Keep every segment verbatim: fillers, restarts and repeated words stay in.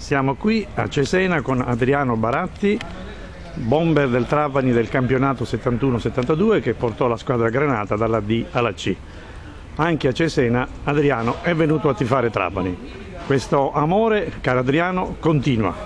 Siamo qui a Cesena con Adriano Baratti, bomber del Trapani del campionato settantuno settantadue che portò la squadra granata dalla D alla C. Anche a Cesena Adriano è venuto a tifare Trapani. Questo amore, caro Adriano, continua.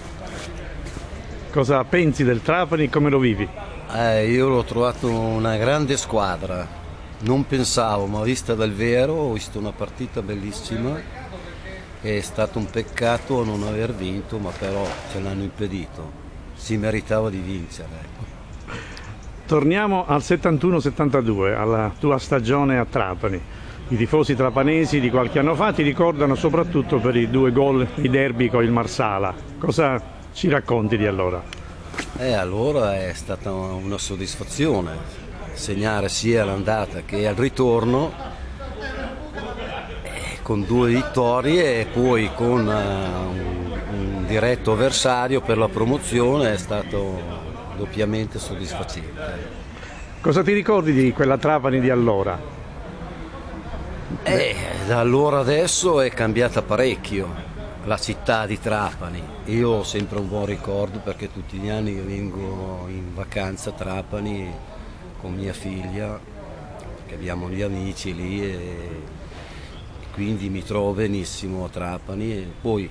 Cosa pensi del Trapani? Come lo vivi? Eh, io l'ho trovato una grande squadra, non pensavo, ma vista dal vero ho visto una partita bellissima. È stato un peccato non aver vinto, ma però ce l'hanno impedito, si meritava di vincere. Torniamo al settantuno settantadue, alla tua stagione a Trapani. I tifosi trapanesi di qualche anno fa ti ricordano soprattutto per i due gol di derby con il Marsala. Cosa ci racconti di allora? Eh, allora è stata una soddisfazione segnare sia l'andata che al ritorno, con due vittorie e poi con uh, un, un diretto avversario per la promozione. È stato doppiamente soddisfacente. Cosa ti ricordi di quella Trapani di allora? Eh, da allora adesso è cambiata parecchio la città di Trapani. Io ho sempre un buon ricordo perché tutti gli anni io vengo in vacanza a Trapani con mia figlia, perché abbiamo gli amici lì e quindi mi trovo benissimo a Trapani. E poi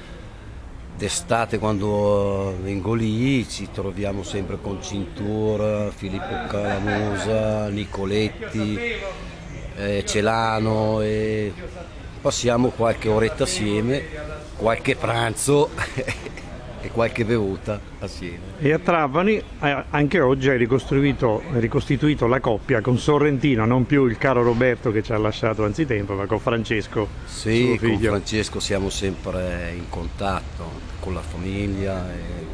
d'estate quando vengo lì ci troviamo sempre con Cintura, Filippo Calamusa, Nicoletti, eh, Celano, e passiamo qualche oretta assieme, qualche pranzo e qualche bevuta assieme. E a Trapani eh, anche oggi hai ricostruito, ricostituito la coppia con Sorrentino, non più il caro Roberto che ci ha lasciato anzitempo, ma con Francesco. Sì, con Francesco siamo sempre in contatto con la famiglia,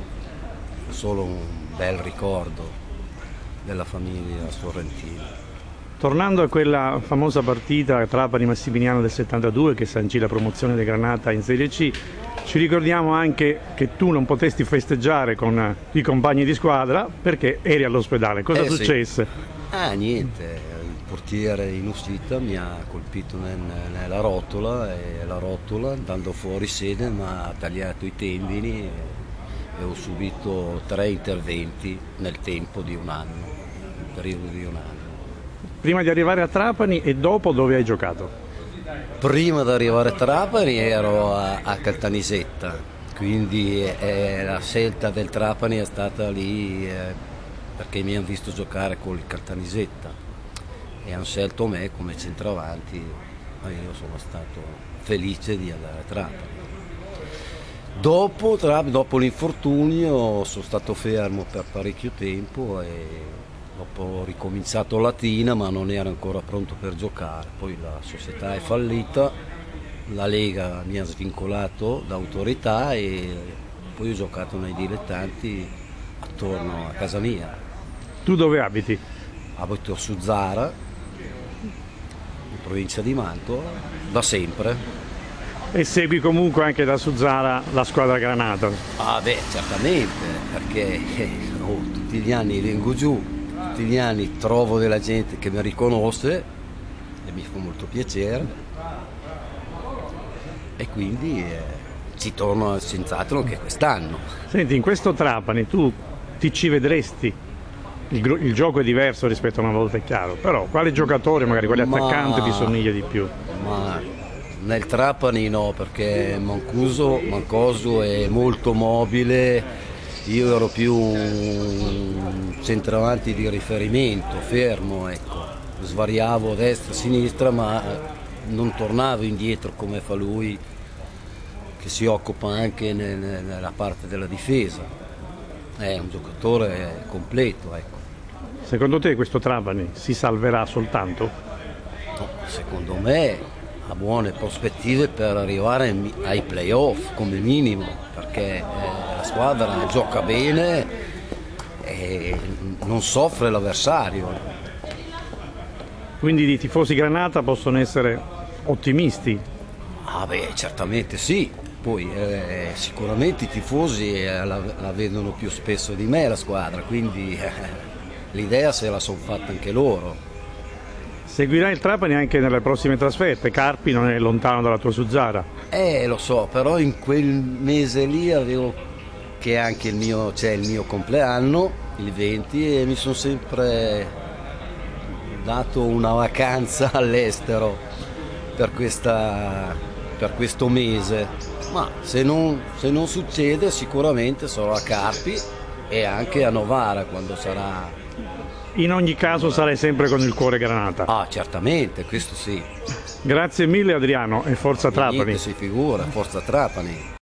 è solo un bel ricordo della famiglia Sorrentino. Tornando a quella famosa partita Trapani-Massimiliano del settantadue che sancì la promozione del Granata in Serie C, ci ricordiamo anche che tu non potesti festeggiare con i compagni di squadra perché eri all'ospedale. Cosa eh, successe? Sì. Ah, niente, il portiere in uscita mi ha colpito nel, nella rotola e la rotola, andando fuori sede, mi ha tagliato i tendini e ho subito tre interventi nel tempo di un anno, nel periodo di un anno. Prima di arrivare a Trapani e dopo dove hai giocato? Prima di arrivare a Trapani ero a, a Caltanissetta, quindi eh, la scelta del Trapani è stata lì eh, perché mi hanno visto giocare con il Caltanissetta e hanno scelto me come centravanti, ma io sono stato felice di andare a Trapani. Dopo, tra, dopo l'infortunio sono stato fermo per parecchio tempo e dopo ho ricominciato a Latina, ma non ero ancora pronto per giocare. Poi la società è fallita, la Lega mi ha svincolato da autorità e poi ho giocato nei dilettanti attorno a casa mia. Tu dove abiti? Abito su Zara, in provincia di Mantova, da sempre. E segui comunque anche da Suzzara la squadra Granata? Ah beh, certamente, perché eh, oh, tutti gli anni vengo giù. Tutti gli anni trovo della gente che mi riconosce e mi fa molto piacere e quindi eh, ci torno senz'altro anche quest'anno. Senti, in questo Trapani tu ti ci vedresti? Il, il gioco è diverso rispetto a una volta, è chiaro, però quale giocatore, magari quale attaccante ma, ti somiglia di più? Ma nel Trapani no, perché Mancuso, Mancoso è molto mobile. Io ero più un centravanti di riferimento, fermo, ecco. Svariavo a destra, a sinistra, ma non tornavo indietro come fa lui, che si occupa anche nella parte della difesa. È un giocatore completo, ecco. Secondo te questo Trapani si salverà soltanto? No, secondo me ha buone prospettive per arrivare ai playoff come minimo, perché eh, la squadra gioca bene e non soffre l'avversario. Quindi i tifosi Granata possono essere ottimisti? Ah beh, certamente sì. Poi eh, sicuramente i tifosi eh, la, la vedono più spesso di me la squadra, quindi eh, l'idea se la sono fatta anche loro. Seguirai il Trapani anche nelle prossime trasferte, Carpi non è lontano dalla tua Suzzara. Eh, lo so, però in quel mese lì avevo che anche il mio, c'è il mio compleanno, il venti, e mi sono sempre dato una vacanza all'estero per, questa, per questo mese. Ma se non, se non succede sicuramente sarò a Carpi e anche a Novara quando sarà. In ogni caso sarai sempre con il cuore Granata. Ah, certamente, questo sì. Grazie mille Adriano e forza Trapani. Niente, si figura, forza Trapani.